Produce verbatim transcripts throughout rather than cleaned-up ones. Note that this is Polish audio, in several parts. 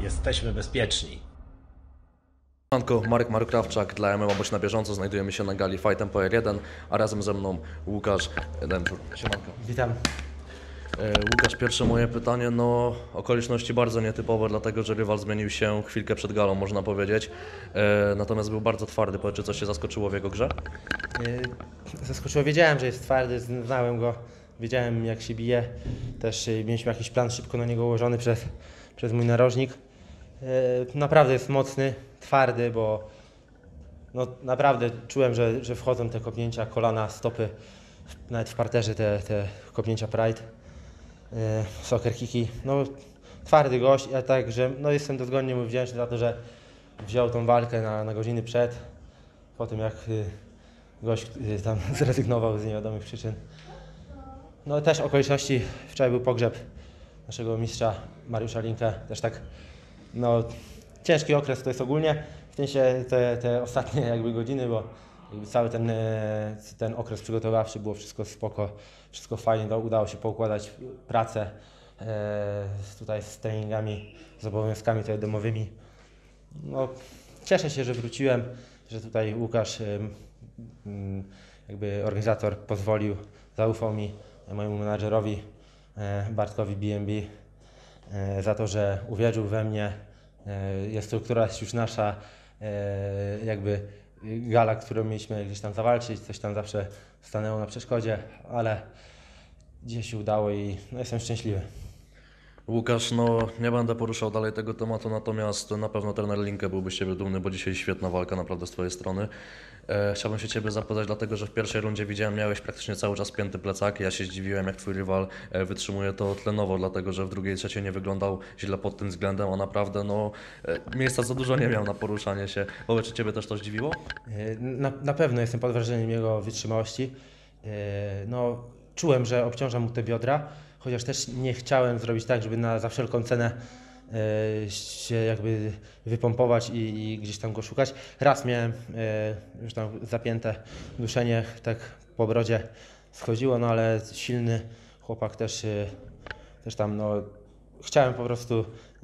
Jesteśmy bezpieczni. Siemanko, Marek Markrawczak dla M M A Bądź na bieżąco. Znajdujemy się na gali Fight Tempo R jeden, a razem ze mną Łukasz Dęczur. Siemanko. Witam. E, Łukasz, pierwsze moje pytanie, no okoliczności bardzo nietypowe, dlatego że rywal zmienił się chwilkę przed galą, można powiedzieć. E, natomiast był bardzo twardy. Powiedz, czy coś się zaskoczyło w jego grze? Yy, Zaskoczyło, wiedziałem, że jest twardy, znałem go, wiedziałem jak się bije. Też yy, mieliśmy jakiś plan szybko na niego ułożony przez, przez mój narożnik. Yy, Naprawdę jest mocny, twardy, bo no, naprawdę czułem, że, że wchodzą te kopnięcia, kolana, stopy, nawet w parterze te, te kopnięcia pride, yy, soccer kicki. No, twardy gość, ja także no, jestem dozgonnie mu wdzięczny za to, że wziął tą walkę na, na godziny przed, po tym jak yy, gość yy, tam zrezygnował z niewiadomych przyczyn. No też okoliczności, wczoraj był pogrzeb naszego mistrza Mariusza Linkę, też tak, no ciężki okres to jest ogólnie, w sensie te, te ostatnie jakby godziny, bo jakby cały ten, e, ten okres przygotowawczy było wszystko spoko, wszystko fajnie, no, udało się poukładać pracę e, tutaj z treningami, z obowiązkami tutaj domowymi. No, cieszę się, że wróciłem, że tutaj Łukasz, e, m, jakby organizator pozwolił, zaufał mi, mojemu menadżerowi e, Bartkowi B M B e, za to, że uwierzył we mnie. E, jest to któraś już nasza e, jakby gala, którą mieliśmy gdzieś tam zawalczyć, coś tam zawsze stanęło na przeszkodzie, ale gdzieś się udało i no, jestem szczęśliwy. Łukasz, no nie będę poruszał dalej tego tematu, natomiast na pewno trener Linkę byłby z Ciebie dumny, bo dzisiaj świetna walka naprawdę z Twojej strony. E, chciałbym się Ciebie zapytać, dlatego że w pierwszej rundzie widziałem, miałeś praktycznie cały czas pięty plecak. Ja się zdziwiłem, jak Twój rywal e, wytrzymuje to tlenowo, dlatego że w drugiej i trzeciej nie wyglądał źle pod tym względem, a naprawdę no e, miejsca za dużo nie miał na poruszanie się. Powiedz, czy Ciebie też to zdziwiło? E, Na, na pewno jestem pod wrażeniem jego wytrzymałości. E, No, czułem, że obciąża mu te biodra, chociaż też nie chciałem zrobić tak, żeby na za wszelką cenę e, się jakby wypompować i, i gdzieś tam go szukać. Raz miałem e, już tam zapięte duszenie, tak po brodzie schodziło, no ale silny chłopak też, e, też tam, no chciałem po prostu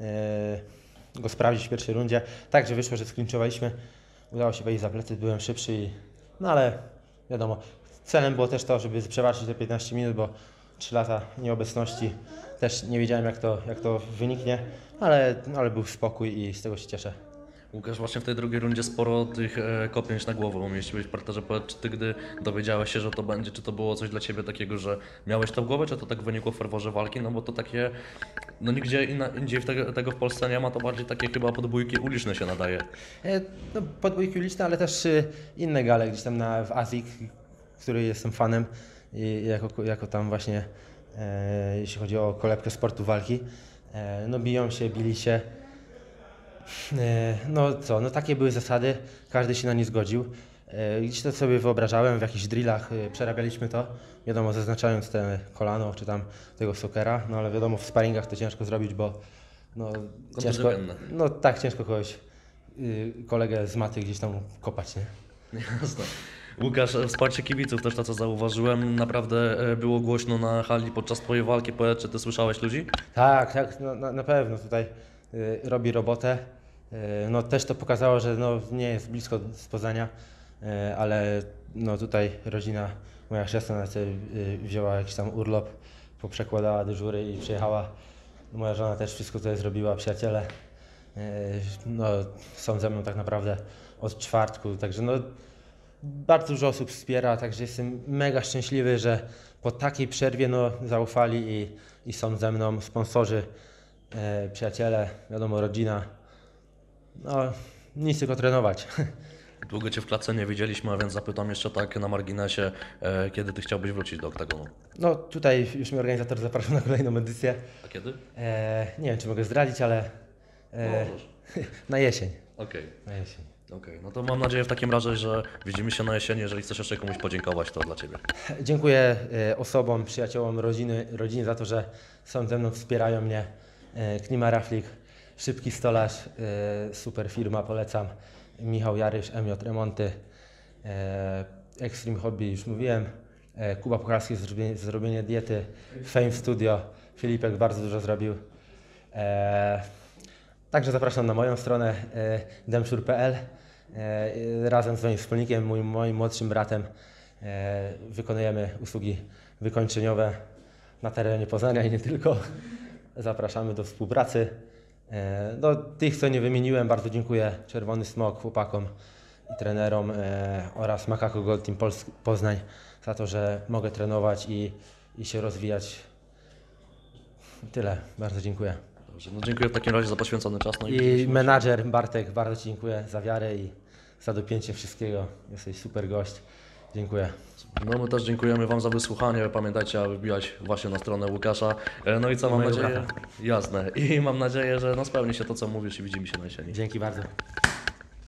e, go sprawdzić w pierwszej rundzie. Także wyszło, że sklinczowaliśmy, udało się wejść za plecy, byłem szybszy, i, no ale wiadomo, celem było też to, żeby przeważyć te piętnaście minut, bo trzy lata nieobecności, też nie wiedziałem jak to, jak to wyniknie, ale, ale był spokój i z tego się cieszę. Łukasz, właśnie w tej drugiej rundzie sporo tych e, kopnięć na głowę umieściłeś w parterze. Powiedz, czy Ty, gdy dowiedziałeś się, że to będzie, czy to było coś dla Ciebie takiego, że miałeś to w głowie, czy to tak wynikło w ferworze walki? No bo to takie, no nigdzie inna, indziej w tego, tego w Polsce nie ma, to bardziej takie chyba podbójki uliczne się nadaje. E, No, podbójki uliczne, ale też y, inne gale gdzieś tam na, w Azji, której jestem fanem, i jako, jako tam właśnie, e, jeśli chodzi o kolebkę sportu walki, e, no biją się, bili się. E, No co, no takie były zasady, każdy się na nie zgodził. E, Gdzieś to sobie wyobrażałem, w jakichś drillach e, przerabialiśmy to, wiadomo, zaznaczając te kolano czy tam tego sokera, no ale wiadomo, w sparingach to ciężko zrobić, bo no ciężko, Kontuzjogenne. no tak ciężko kogoś, y, kolegę z maty gdzieś tam kopać, nie? Jasne. Łukasz, wsparcie kibiców też to, co zauważyłem, naprawdę e, było głośno na hali podczas Twojej walki. Powiedz, czy Ty słyszałeś ludzi? Tak, tak, no, na, na pewno tutaj y, robi robotę. Y, no też to pokazało, że no, nie jest blisko z Poznania, y, ale no tutaj rodzina, moja siostra nawet sobie, y, wzięła jakiś tam urlop, poprzekładała dyżury i przyjechała. Moja żona też wszystko tutaj zrobiła, przyjaciele. Y, no, są ze mną tak naprawdę od czwartku, także no bardzo dużo osób wspiera, także jestem mega szczęśliwy, że po takiej przerwie no, zaufali i, i są ze mną sponsorzy, e, przyjaciele, wiadomo, rodzina. No, nic tylko trenować. Długo Cię w klatce nie widzieliśmy, a więc zapytam jeszcze tak na marginesie, e, kiedy Ty chciałbyś wrócić do oktagonu? No tutaj już mnie organizator zapraszał na kolejną edycję. A kiedy? E, nie wiem, czy mogę zdradzić, ale e, Możesz. na jesień. Okej. Na jesień. Okej, no to mam nadzieję w takim razie, że widzimy się na jesieni. Jeżeli chcesz jeszcze komuś podziękować, to dla Ciebie. Dziękuję e, osobom, przyjaciołom, rodziny, rodzinie za to, że są ze mną, wspierają mnie. E, Klima Raflik, Szybki Stolarz, e, super firma, polecam. Michał Jarysz, M J Remonty, e, Extreme Hobby, już mówiłem. E, Kuba Puchalski, zrobienie, zrobienie diety, Fame Studio, Filipek bardzo dużo zrobił. E, Także zapraszam na moją stronę e, demszur kropka p l. E, razem z moim wspólnikiem, moim, moim młodszym bratem e, wykonujemy usługi wykończeniowe na terenie Poznania i nie tylko. Zapraszamy do współpracy. E, do tych, co nie wymieniłem, bardzo dziękuję Czerwony Smok, chłopakom i trenerom e, oraz Makako Gold Team Polsk- Poznań za to, że mogę trenować i, i się rozwijać. Tyle. Bardzo dziękuję. Dobrze, no dziękuję w takim razie za poświęcony czas. No I menadżer Bartek, bardzo Ci dziękuję za wiarę i za dopięcie wszystkiego. Jesteś super gość. Dziękuję. No my też dziękujemy Wam za wysłuchanie. Pamiętajcie, aby wbijać właśnie na stronę Łukasza. E, No i co, I mam mojego nadzieję... brata. Jasne. I mam nadzieję, że no spełni się to, co mówisz i widzimy się na jesieni. Dzięki bardzo.